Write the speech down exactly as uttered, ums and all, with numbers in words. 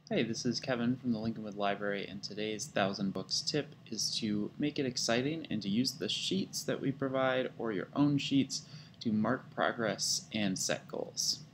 Hey, this is Kevin from the Lincolnwood Library, and today's Thousand Books tip is to make it exciting and to use the sheets that we provide or your own sheets to mark progress and set goals.